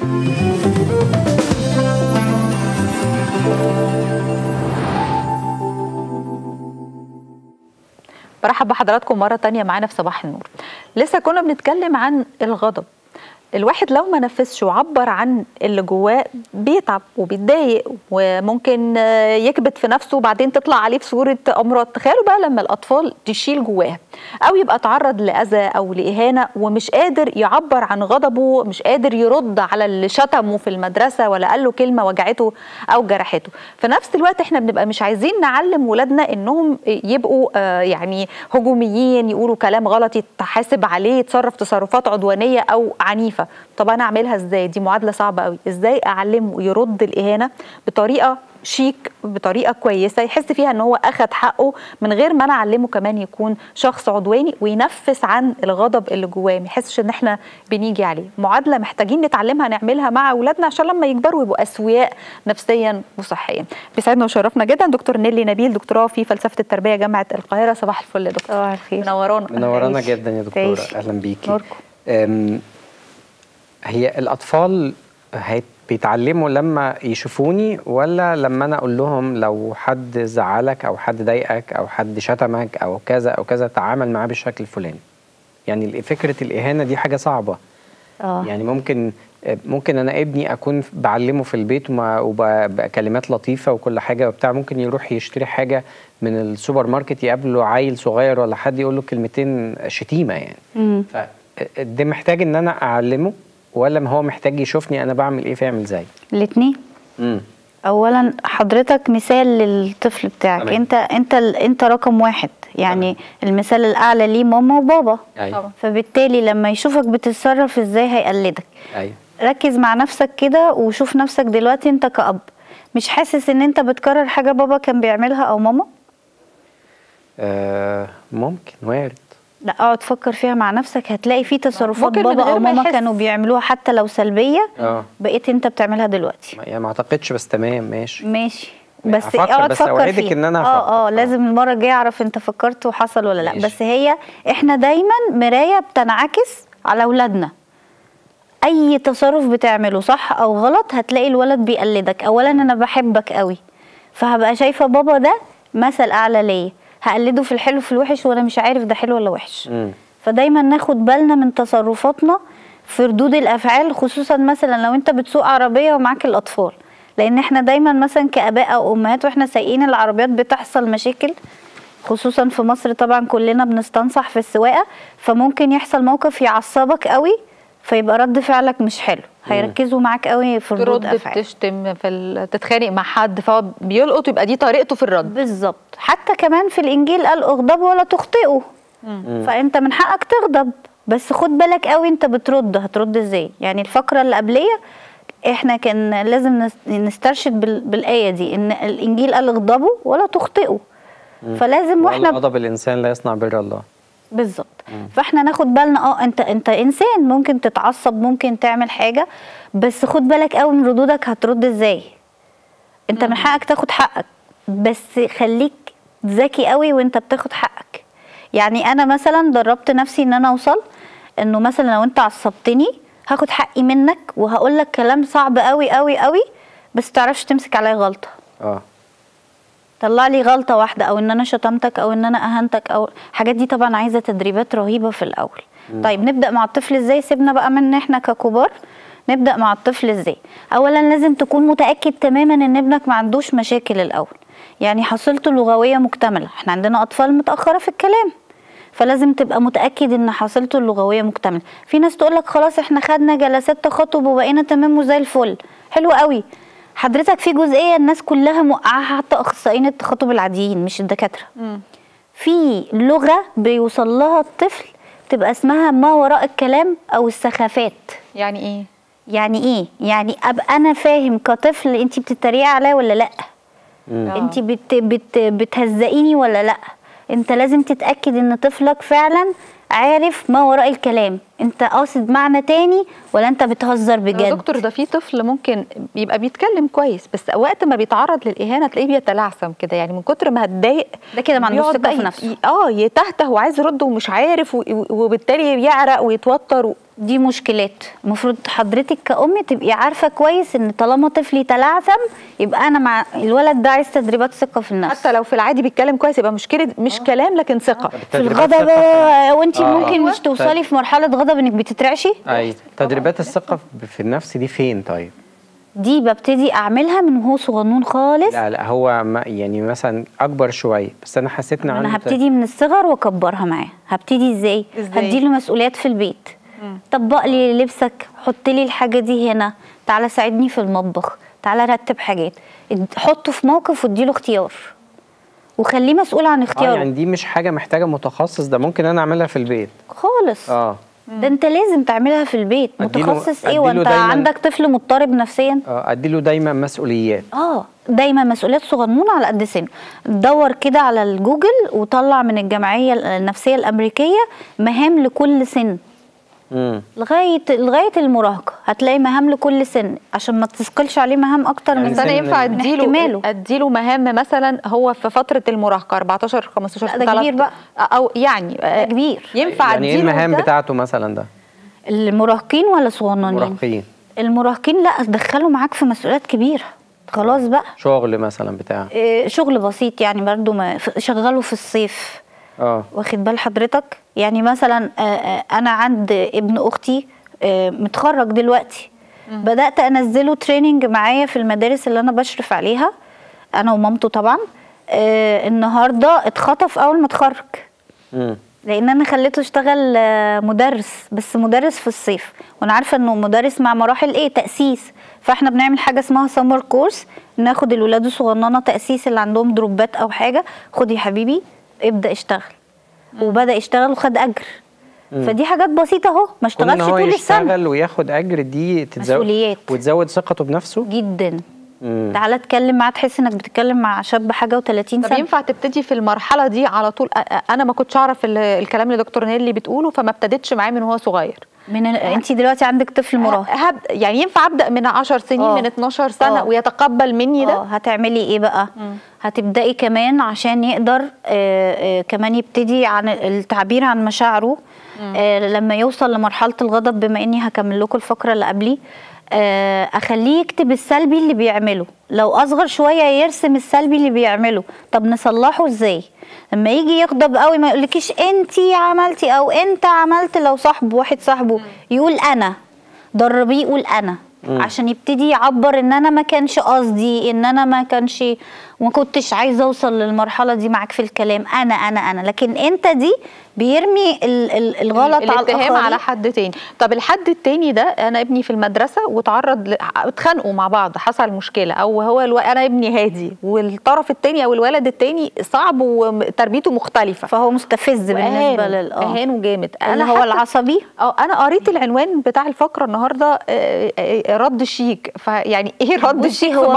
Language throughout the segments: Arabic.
برحب بحضراتكم مرة تانية معانا في صباح النور. لسه كنا بنتكلم عن الغضب. الواحد لو ما نفسش وعبر عن اللي جواه بيتعب وبيتضايق وممكن يكبت في نفسه وبعدين تطلع عليه في صورة أمراض. تخيلوا بقى لما الأطفال تشيل جواها أو يبقى تعرض لأذى أو لإهانة ومش قادر يعبر عن غضبه، مش قادر يرد على اللي شتمه في المدرسة ولا قال له كلمة وجعته أو جرحته. في نفس الوقت احنا بنبقى مش عايزين نعلم ولادنا إنهم يبقوا يعني هجوميين، يقولوا كلام غلط يتحاسب عليه، يتصرف تصرفات عدوانية أو عنيفة. طب انا اعملها ازاي؟ دي معادله صعبه قوي. ازاي اعلمه يرد الاهانه بطريقه شيك، بطريقه كويسه يحس فيها ان هو اخذ حقه، من غير ما انا اعلمه كمان يكون شخص عدواني وينفس عن الغضب اللي جواه، ما يحسش ان احنا بنيجي عليه. معادله محتاجين نتعلمها نعملها مع اولادنا عشان لما يكبروا يبقوا اسوياء نفسيا وصحيا. بيسعدنا وشرفنا جدا دكتور نيلي نبيل، دكتوراه في فلسفه التربيه جامعه القاهره. صباح الفل يا دكتور. صباح الخير. منورانا جدا يا دكتوره. اهلا بيكي. نوركم. هي الأطفال بيتعلموا لما يشوفوني ولا لما أنا أقول لهم لو حد زعلك أو حد ضايقك أو حد شتمك أو كذا أو كذا تعامل معاه بالشكل الفلاني؟ يعني فكرة الإهانة دي حاجة صعبة. يعني ممكن أنا ابني أكون بعلمه في البيت وبكلمات لطيفة وكل حاجة وبتاع، ممكن يروح يشتري حاجة من السوبر ماركت يقابله عيل صغير ولا حد يقول له كلمتين شتيمة يعني. ده محتاج ان انا اعلمه ولا هو محتاج يشوفني انا بعمل ايه فيعمل زي؟ الاثنين. اولا حضرتك مثال للطفل بتاعك. انت رقم واحد، يعني المثال الاعلى ليه ماما وبابا. أيوة. فبالتالي لما يشوفك بتتصرف ازاي هيقلدك. أيوة. ركز مع نفسك كده وشوف نفسك دلوقتي انت كأب مش حاسس ان انت بتكرر حاجة بابا كان بيعملها او ماما؟ ممكن، وارد. لا، اقعد فكر فيها مع نفسك، هتلاقي في تصرفات بابا او ماما كانوا بيعملوها حتى لو سلبيه بقيت انت بتعملها دلوقتي. يعني ما اعتقدش، بس تمام ماشي. بس اقعد فكر فيها. ان انا هفكر. لازم المره الجايه اعرف انت فكرت وحصل ولا لا. ماشي. بس احنا دايما مرايه بتنعكس على اولادنا. اي تصرف بتعمله صح او غلط هتلاقي الولد بيقلدك. اولا انا بحبك قوي فهبقى شايفه بابا ده مثل اعلى ليا، هقلده في الحلو في الوحش وانا مش عارف ده حلو ولا وحش. فدايما ناخد بالنا من تصرفاتنا في ردود الافعال، خصوصا مثلا لو انت بتسوق عربيه ومعاك الاطفال، لان احنا دايما مثلا كاباء او امهات واحنا سايقين العربيات بتحصل مشاكل، خصوصا في مصر طبعا كلنا بنستنصح في السواقه، فممكن يحصل موقف يعصبك قوي فيبقى رد فعلك مش حلو، هيركزوا معاك قوي في ردود افعال. بتشتم تتخانق مع حد فهو بيلقط، يبقى دي طريقته في الرد. بالظبط. حتى كمان في الانجيل قال اغضبوا ولا تخطئوا. فانت من حقك تغضب، بس خد بالك قوي انت هترد ازاي. يعني الفقره اللي قبليه احنا كان لازم نسترشد بالايه دي، ان الانجيل قال اغضبوا ولا تخطئوا. فلازم واحنا غضب الانسان لا يصنع بر الله. بالظبط. فاحنا ناخد بالنا انت انسان، ممكن تتعصب، ممكن تعمل حاجه، بس خد بالك قوي من ردودك هترد ازاي. انت من حقك تاخد حقك، بس خليك ذكي قوي وانت بتاخد حقك. يعني انا مثلا دربت نفسي ان انا اوصل انه مثلا لو انت عصبتني هاخد حقي منك وهقول لك كلام صعب قوي قوي قوي، بس تعرفش تمسك عليا غلطه. طلع لي غلطه واحده، او ان انا شتمتك او ان انا اهنتك، او الحاجات دي طبعا عايزه تدريبات رهيبه في الاول. طيب نبدا مع الطفل ازاي؟ سيبنا بقى من احنا ككبار، نبدا مع الطفل ازاي؟ اولا لازم تكون متاكد تماما ان ابنك ما عندوش مشاكل الاول، يعني حصيلته اللغويه مكتمله. احنا عندنا اطفال متاخره في الكلام، فلازم تبقى متاكد ان حصيلته اللغويه مكتمله. في ناس تقول لك خلاص احنا خدنا جلسات تخاطب وبقينا تمام وزي الفل، حلو قوي. حضرتك في جزئيه الناس كلها موقعاها، حتى اخصائيين التخاطب العاديين مش الدكاتره. في لغه بيوصل لها الطفل تبقى اسمها ما وراء الكلام او السخافات. يعني ايه؟ يعني ابقى انا فاهم كطفل انت بتتريقي عليا ولا لا، انت بتهزقيني ولا لا. انت لازم تتاكد ان طفلك فعلا عارف ما وراء الكلام، انت قاصد معنى تاني ولا انت بتهزر بجد. يا دكتور ده في طفل ممكن يبقى بيتكلم كويس بس وقت ما بيتعرض للاهانه تلاقيه بيتلعثم كده، يعني من كتر ما هتضايق ده كده ما عندوش ثقه في نفسه. يتهته وعايز يرد ومش عارف وبالتالي يعرق ويتوتر دي مشكلات. المفروض حضرتك كأم تبقي عارفة كويس ان طالما طفلي تلعثم يبقى انا مع الولد ده عايز تدريبات ثقة في النفس. حتى لو في العادي بيتكلم كويس يبقى مشكله مش كلام لكن ثقه. في الغضب وانت ممكن مش توصلي في مرحلة غضب انك بتترعشي. ايوه تدريبات الثقه في النفس دي فين طيب؟ دي ببتدي اعملها من وهو صغنون خالص. لا هو ما يعني مثلا اكبر شويه، بس انا حسيت ان انا هبتدي من الصغر واكبرها معاه. هبتدي ازاي؟ هديله مسؤوليات في البيت. طبق لي لبسك، حط لي الحاجه دي هنا، تعالى ساعدني في المطبخ، تعالى رتب حاجات. حطه في موقف واديله اختيار وخليه مسؤول عن اختياره. يعني دي مش حاجه محتاجه متخصص، ده ممكن انا اعملها في البيت خالص. ده انت لازم تعملها في البيت. متخصص ايه وانت عندك طفل مضطرب نفسيا؟ اديله دايما مسؤوليات. دايما مسؤوليات صغنونه على قد سنه. دور كده على الجوجل وطلع من الجمعيه النفسيه الامريكيه مهام لكل سن. لغايه المراهقه هتلاقي مهام لكل سن عشان ما تثقلش عليه مهام اكتر من سنه. ينفع اديله مهام مثلا هو في فتره المراهقه 14 15 سنه. ده كبير بقى، او يعني كبير. ينفع يعني ايه المهام بتاعته مثلا ده؟ المراهقين ولا صغننين؟ المراهقين. المراهقين لا ادخله معاك في مسؤوليات كبيره خلاص بقى. شغل مثلا بتاع شغل بسيط يعني برضو ما شغله في الصيف. واخد بال حضرتك؟ يعني مثلا انا عند ابن اختي متخرج دلوقتي. بدات انزله تريننج معايا في المدارس اللي انا بشرف عليها انا ومامته طبعا. النهارده اتخطف اول ما اتخرج لان انا خليته يشتغل مدرس، بس مدرس في الصيف، وانا عارفه انه مدرس مع مراحل ايه تاسيس. فاحنا بنعمل حاجه اسمها سمر كورس، ناخد الولاد الصغننه تاسيس اللي عندهم دروبات او حاجه. خد يا حبيبي ابدا اشتغل. وبدا يشتغل وخد اجر. فدي حاجات بسيطه اهو، ما اشتغلش طول السنه. يشتغل وياخد اجر، دي مسؤوليات وتزود ثقته بنفسه جدا. تعالى اتكلم معاه تحس انك بتتكلم مع شاب حاجه و30 سنه. طب ينفع تبتدي في المرحله دي على طول؟ انا ما كنتش اعرف الكلام اللي دكتور نيلي بتقوله، فما ابتديتش معاه من هو صغير. انت دلوقتي عندك طفل مراهق، يعني ينفع ابدا من 10 سنين من 12 سنه ويتقبل مني ده؟ هتعملي ايه بقى؟ هتبداي كمان عشان يقدر كمان يبتدي عن التعبير عن مشاعره. لما يوصل لمرحله الغضب، بما اني هكمل لكم الفقره اللي قبلي، اخليه يكتب السلبي اللي بيعمله. لو اصغر شويه يرسم السلبي اللي بيعمله. طب نصلحه ازاي؟ لما يجي يغضب قوي ما يقولكيش انتي عملتي او انت عملت. لو واحد صاحبه يقول انا، دربيه يقول انا عشان يبتدي يعبر ان انا ما كانش قصدي، ان انا ما كنتش عايزه اوصل للمرحله دي معاك في الكلام. انا لكن انت دي بيرمي الغلط على الاتهام على حد تاني. طب الحد التاني ده، انا ابني في المدرسه وتعرض اتخانقوا مع بعض، حصل مشكله، او هو انا ابني هادي والطرف التاني او الولد التاني صعب وتربيته مختلفه، فهو مستفز بالنسبه اهانه جامد. انا هو العصبي. انا قريت العنوان بتاع الفقره النهارده رد شيك. فيعني ايه رد شيك؟ هو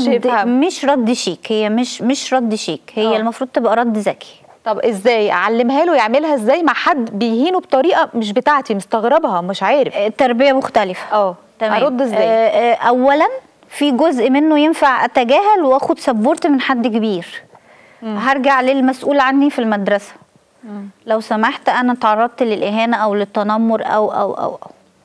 مش رد شيك. هي مش رد شيك. هي المفروض تبقى رد ذكي. طب ازاي اعلمها له يعملها ازاي مع حد بيهينه بطريقه مش بتاعتي، مستغربها مش عارف؟ تربيه مختلفه. تمام. ارد ازاي؟ اولا في جزء منه ينفع اتجاهل واخد سبورت من حد كبير. هرجع للمسؤول عني في المدرسه. لو سمحت انا تعرضت للاهانه او للتنمر او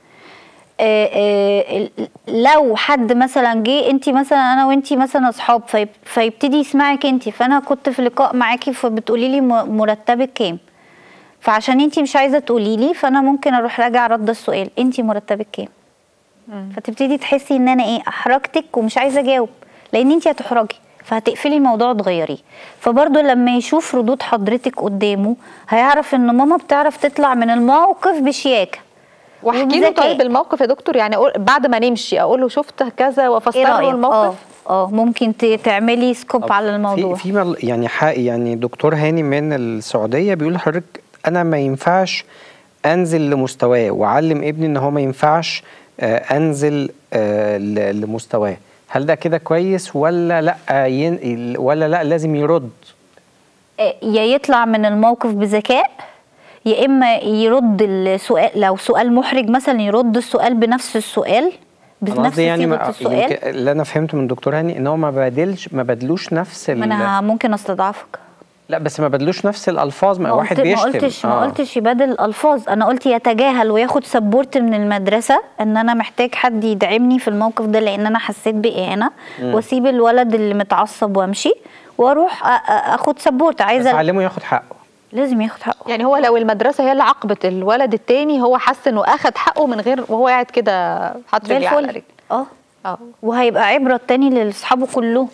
لو حد مثلا جه، انت مثلا انا وانت مثلا اصحاب، فيبتدي يسمعك انت. فانا كنت في لقاء معاكي فبتقولي لي مرتبك كام، فعشان انت مش عايزه تقولي لي فانا ممكن اروح راجع رد السؤال انت مرتبك كام. فتبتدي تحسي ان انا احرجتك ومش عايزه اجاوب، لان انت هتحرجي فهتقفلي الموضوع وتغيريه. فبرضه لما يشوف ردود حضرتك قدامه هيعرف ان ماما بتعرف تطلع من الموقف بشياكه. واحكي له طيب الموقف يا دكتور، يعني بعد ما نمشي اقول له شفت كذا وافسر له الموقف. ممكن تعملي سكوب على الموضوع. يعني دكتور هاني من السعوديه بيقول لحضرتك انا ما ينفعش انزل لمستواه، واعلم ابني ان هو ما ينفعش انزل لمستواه. هل ده كده كويس ولا لا؟ ولا لا لازم يرد؟ يا يطلع من الموقف بذكاء، يا اما يرد السؤال. لو سؤال محرج مثلا يرد السؤال بنفس السؤال، بنفس صيغه السؤال. اللي انا فهمته من دكتور هاني ان هو ما بدلوش نفس انا ممكن استضعفك. لا بس ما بدلوش نفس الالفاظ، ما واحد بيشتم. ما قلتش يبادل الالفاظ، انا قلت يتجاهل وياخد سبورت من المدرسه ان انا محتاج حد يدعمني في الموقف ده لان انا حسيت باهانه، واسيب الولد اللي متعصب وامشي واروح اخد سبورت. عايزه اعلمه ياخد حقه، لازم ياخد حقه. يعني هو لو المدرسه هي اللي عاقبت الولد التاني هو حس انه اخد حقه من غير وهو قاعد كده حاطط رجليه على رجله. وهيبقى عبره التاني لاصحابه كلهم.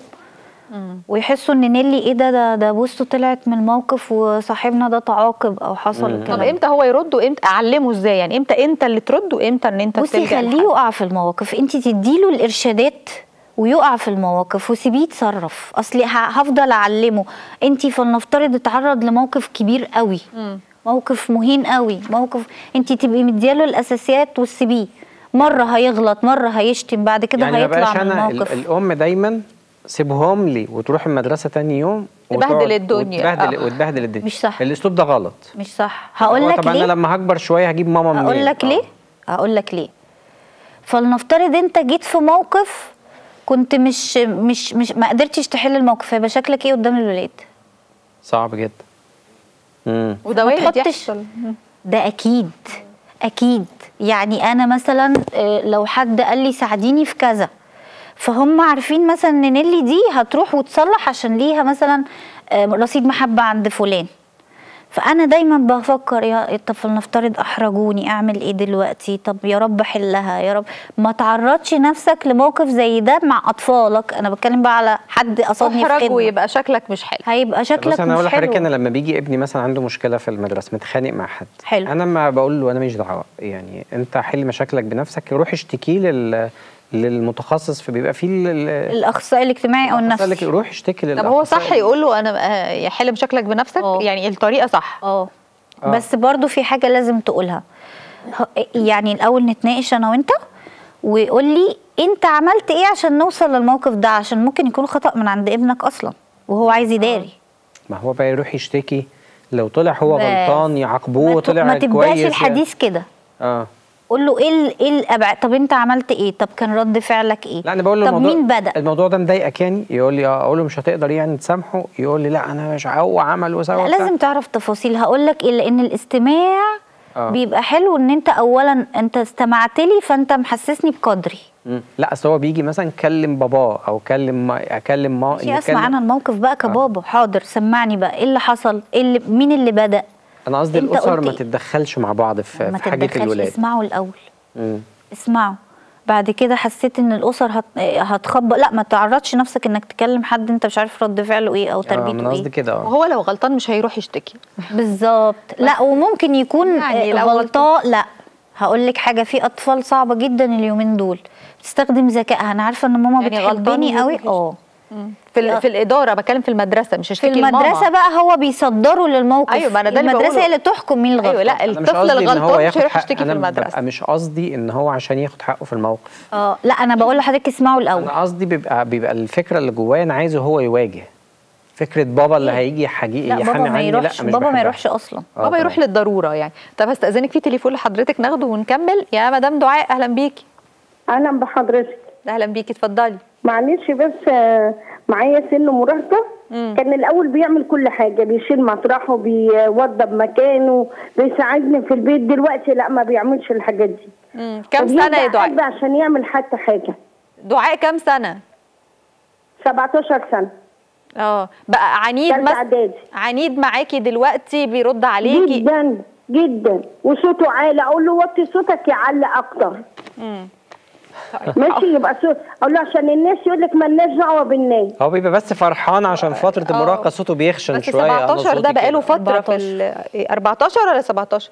ويحسوا ان نيلي ايه ده بوسته طلعت من الموقف وصاحبنا ده تعاقب او حصل الكلام. طب امتى هو يرد وامتى اعلمه ازاي؟ يعني امتى انت اللي ترد وامتى ان انت بصي خليه يقع في المواقف، انت تديله الارشادات ويقع في المواقف وسيبيه يتصرف. اصلي هفضل اعلمه. انت فلنفترض اتعرض لموقف كبير قوي، موقف مهين قوي، موقف انت تبقي مدياله الاساسيات وتسيبيه. مره هيغلط، مره هيشتم، بعد كده يعني هيطلع من الموقف. الام دايما سيبهم لي وتروح المدرسه تاني يوم تبهدل الدنيا وتبهدل الدنيا. مش صح، الاسلوب ده غلط، مش صح. هقول لك ليه. طب انا لما هكبر شويه هجيب ماما منين؟ هقول لك ليه. فلنفترض انت جيت في موقف كنت مش ما قدرتش تحل الموقف، هيبقى شكلك ايه قدام الولاد؟ صعب جدا. وده وارد يحصل. ده اكيد. يعني انا مثلا لو حد قال لي ساعديني في كذا، فهم عارفين مثلا ان نيلي دي هتروح وتصلح عشان ليها مثلا رصيد محبه عند فلان. فانا دايما بفكر طب فلنفترض احرجوني، اعمل ايه دلوقتي؟ طب يا رب حلها يا رب. ما تعرضش نفسك لموقف زي ده مع اطفالك. انا بتكلم بقى على حد قصدني في خدمه ويبقى شكلك مش حلو. هيبقى شكلك مش حلو. انا اقول لحضرتك، انا لما بيجي ابني مثلا عنده مشكله في المدرسه، متخانق مع حد، حلو، انا ما بقول له انا مش دعوه، يعني انت حل مشاكلك بنفسك، روح اشتكيه للمتخصص، فبيبقى فيه الاخصائي الاجتماعي او النفسي. روح اشتكي للاخصائي. طب هو صح يقول له انا يحل مشاكلك بنفسك؟ يعني الطريقه صح. بس برضو في حاجه لازم تقولها. يعني الاول نتناقش انا وانت ويقول لي انت عملت ايه عشان نوصل للموقف ده، عشان ممكن يكون خطأ من عند ابنك اصلا وهو عايز يداري. ما هو بقى يروح يشتكي، لو طلع هو غلطان يعاقبوه، طلع كويس. ما تبداش الحديث كده. قول له ايه الابعاد. طب انت عملت ايه؟ طب كان رد فعلك ايه؟ لا انا بقول له طب مين بدا الموضوع ده مضايقك يعني؟ يقول لي اقول له مش هتقدر يعني تسامحه؟ يقول لي لا انا مش، هو عمل وسوى. لا لازم تعرف تفاصيل. هقول لك ايه، لان الاستماع بيبقى حلو. ان انت اولا انت استمعت لي فانت محسسني بقدري. لا اصل هو بيجي مثلا كلم باباه او اكلم ما اسمع انا الموقف بقى كبابا. حاضر سمعني بقى ايه اللي حصل، مين اللي بدا. انا قصدي الاسر ما تتدخلش مع بعض في حاجه الولاد. اسمعوا الاول. اسمعوا. بعد كده حسيت ان الاسر هتخبط، لا ما تعرضش نفسك انك تكلم حد انت مش عارف رد فعله ايه او تربيته ايه. قصدي كده. وهو لو غلطان مش هيروح يشتكي. بالظبط. لا وممكن يكون يعني غلطان. لا هقول لك حاجه، في اطفال صعبه جدا اليومين دول بتستخدم ذكائها. انا عارفه ان ماما يعني بتحبني قوي. في الاداره بتكلم، في المدرسه مش هشتكي المدرسه الماما. بقى هو بيصدروا للموقف. ايوه ما انا ده المدرسه هي اللي تحكم مين الغلطان. ايوه لا الطفل الغلطان مش هيروح يشتكي في المدرسه. انا مش قصدي ان هو عشان ياخد حقه في الموقف. لا انا بقول لحضرتك اسمعوا الاول. انا قصدي بيبقى الفكره اللي جوايا انا عايزه هو يواجه فكره بابا اللي هيجي يحامي عني. لا مش بابا ما يروحش اصلا. بابا يروح للضروره يعني. طب هستأذنك في تليفون لحضرتك ناخده ونكمل. يا مدام دعاء اهلا بيكي. اهلا بحضرتك. اهلا بيكي اتفضلي. معلش بس معايا سن مراهقه. كان الاول بيعمل كل حاجه، بيشيل مطرحه، بيوضب مكانه، بيساعدني في البيت. دلوقتي لا ما بيعملش الحاجات دي. كم سنه يا دعاء؟ عشان يعمل حتى حاجه. دعاء كم سنه؟ 17 سنه. بقى عنيد معاكي دلوقتي؟ بيرد عليكي جدا جدا وصوته عالي. اقول له وطي صوتك يعلى اكتر. ماشي يبقى اقول له عشان الناس يقول لك مالناش دعوه بالناس. هو بيبقى بس فرحان عشان فتره المراهقه صوته بيخشن شويه. بس 17 ده بقاله فتره في 14 ولا 17؟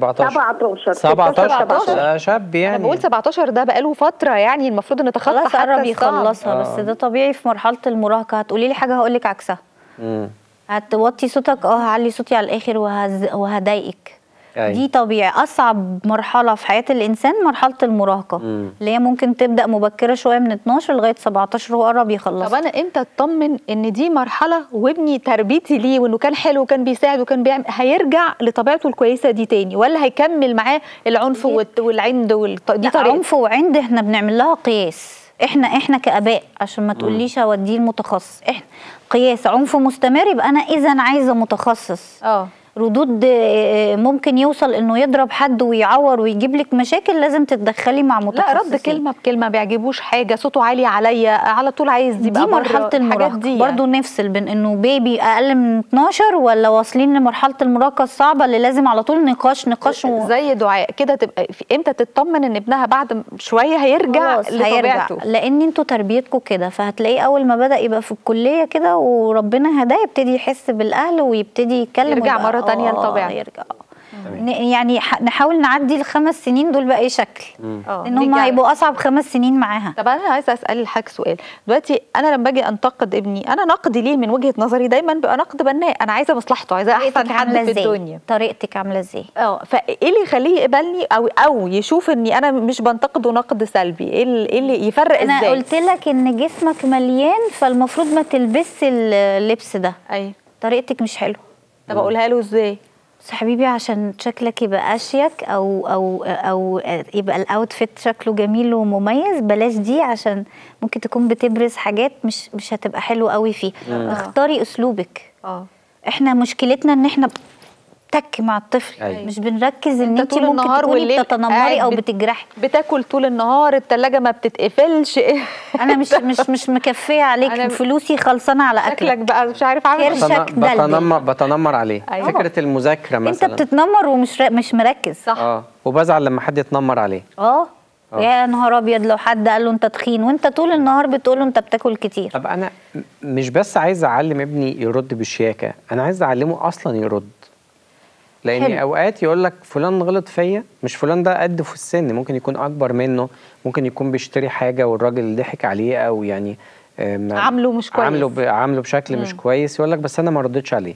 17 شاب يعني. انا بقول 17 ده بقاله فتره يعني المفروض ان تخطى حتى قرب يخلصها. بس ده طبيعي في مرحله المراهقه. هتقولي لي حاجه هقول لك عكسها. هتوطي صوتك هعلي صوتي على الاخر وهضايقك. دي طبيعي. اصعب مرحله في حياه الانسان مرحله المراهقه اللي هي ممكن تبدا مبكره شويه من 12 لغايه 17 وهو قرب يخلص. طب انا امتى اطمن ان دي مرحله وابني تربيتي ليه وانه كان حلو وكان بيساعد وكان بيعمل هيرجع لطبيعته الكويسه دي تاني، ولا هيكمل معاه العنف والعند دي طريقه؟ عنف وعند احنا بنعمل لها قياس. احنا كاباء، عشان ما تقوليش اوديه المتخصص، احنا قياس عنف مستمر يبقى انا اذا عايزه متخصص. ردود ممكن يوصل انه يضرب حد ويعور ويجيب لك مشاكل، لازم تتدخلي مع متخصصين. لا، رد كلمه بكلمه، بيعجبوش حاجه، صوته عالي عليا على طول عايز يبقى دي مرحله المراهقه دي. برضو نفصل بين انه بيبي اقل من 12 ولا واصلين لمرحله المراهقه الصعبه اللي لازم على طول نقاش زي دعاء كده. تبقى امتى تطمن ان ابنها بعد شويه هيرجع لطبيعته؟ لان انتوا تربيتكم كده، فهتلاقيه اول ما بدا يبقى في الكليه كده وربنا هداه يبتدي يحس بالاهل ويبتدي يتكلم، يرجع مره تانية لطبيعته. يرجع يعني نحاول نعدي ال5 سنين دول باي شكل، لان هم هيبقوا اصعب 5 سنين معاها. طب انا عايزه اسال حضرتك سؤال دلوقتي. انا لما باجي انتقد ابني، انا نقدي ليه من وجهه نظري دايما بيبقى نقد بناء، انا عايزه مصلحته، عايزه احسن حد في الدنيا. طريقتك عامله ازاي؟ فايه اللي يخليه يقبلني او يشوف اني انا مش بنتقده نقد سلبي؟ ايه اللي يفرق ازاي؟ انا قلت لك ان جسمك مليان، فالمفروض ما تلبسش اللبس ده. ايوه، طريقتك مش حلوه. طب اقولها له ازاي؟ بس حبيبي عشان شكلك يبقى اشيك او يبقى الاوتفيت شكله جميل ومميز، بلاش دي عشان ممكن تكون بتبرز حاجات مش هتبقى حلوه قوي فيه. اختاري اسلوبك. احنا مشكلتنا ان احنا تك مع الطفل. مش بنركز ان انت ممكن تكوني بتتنمري او بتجرحي. بتاكل طول النهار، الثلاجه ما بتتقفلش. انا مش مكفيه عليك، فلوسي خلصانه على اكلك. شكلك بقى مش عارف عامل بتنمر عليه. فكره المذاكره مثلا، انت بتتنمر ومش مركز. صح. وبزعل لما حد يتنمر عليه. يا نهار ابيض لو حد قال له انت تخين وانت طول النهار بتقول له انت بتاكل كتير. طب انا مش بس عايز اعلم ابني يرد بالشياكه، انا عايز اعلمه اصلا يرد. لان حلو. اوقات يقول لك فلان غلط فيا، مش فلان ده قده في السن، ممكن يكون اكبر منه، ممكن يكون بيشتري حاجه والراجل ضحك عليه او يعني عامله مش كويس، عامله بشكل مش كويس، يقول لك بس انا ما ردتش عليه،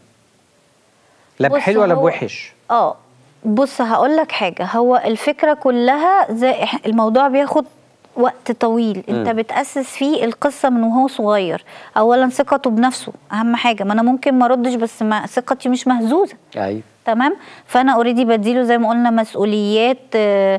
لا بحلو ولا بوحش. بص هقول لك حاجه، هو الفكره كلها زي الموضوع بياخد وقت طويل. انت بتأسس فيه القصة من وهو صغير. اولا ثقته بنفسه اهم حاجة، ما انا ممكن ما ردش بس ما ثقتي مش مهزوزة. ايوه تمام. فانا اوريدي بديله زي ما قلنا مسؤوليات،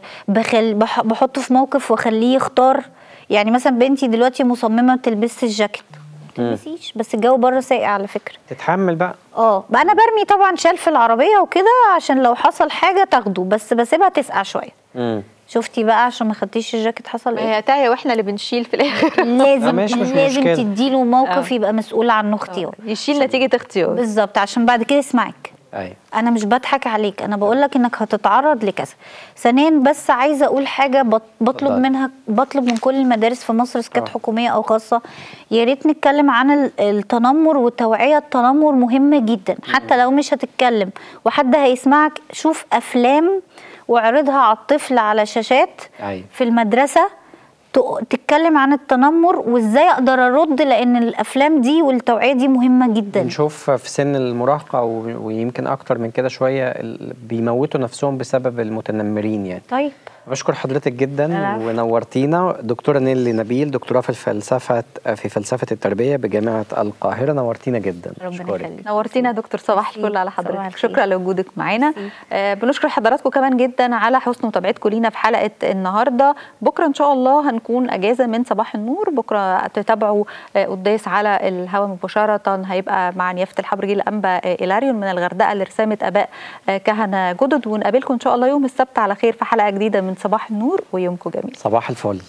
بحطه في موقف واخليه يختار. يعني مثلا بنتي دلوقتي مصممة تلبس الجاكيت، تلبسيش بس الجو بره ساقع على فكرة، تتحمل بقى. بقى انا برمي طبعا شال في العربية وكده عشان لو حصل حاجة تاخده، بس بسيبها تسقع شوية. شفتي بقى عشان ما خدتيش الجاكيت حصل ايه؟ هي تعيا واحنا اللي بنشيل في الاخر. لازم تديله موقف يبقى مسؤول عنه اختيار، يشيل نتيجه اختيار بالظبط، عشان بعد كده يسمعك. انا مش بضحك عليك، انا بقول لك انك هتتعرض لكذا. ثانيا بس عايزه اقول حاجه، بطلب من كل المدارس في مصر اذا كانت حكوميه او خاصه، يا ريت نتكلم عن التنمر والتوعيه. التنمر مهمه جدا، حتى لو مش هتتكلم وحد هيسمعك، شوف افلام واعرضها على الطفل على شاشات في المدرسة، تتكلم عن التنمر وازاي اقدر ارد، لان الافلام دي والتوعية دي مهمة جدا. نشوف في سن المراهقة ويمكن اكتر من كده شوية بيموتوا نفسهم بسبب المتنمرين يعني. طيب بشكر حضرتك جدا ونورتينا. دكتورة نيلي نبيل، دكتوراه في فلسفة التربية بجامعة القاهرة، نورتينا جدا. نورتينا دكتور، صباح الفل على حضرتك، شكرا لوجودك معانا. بنشكر حضراتكم كمان جدا على حسن متابعتكم لينا في حلقة النهاردة. بكرة ان شاء الله هنكون اجازة من صباح النور، بكرة تتابعوا قداس على الهواء مباشرة، هيبقى مع نيافة الحبر جيل الانبا إيلاريون من الغردقة لرسامة اباء كهنة جدد، ونقابلكم ان شاء الله يوم السبت على خير في حلقة جديدة من صباح النور، ويومكم جميل. صباح الفل.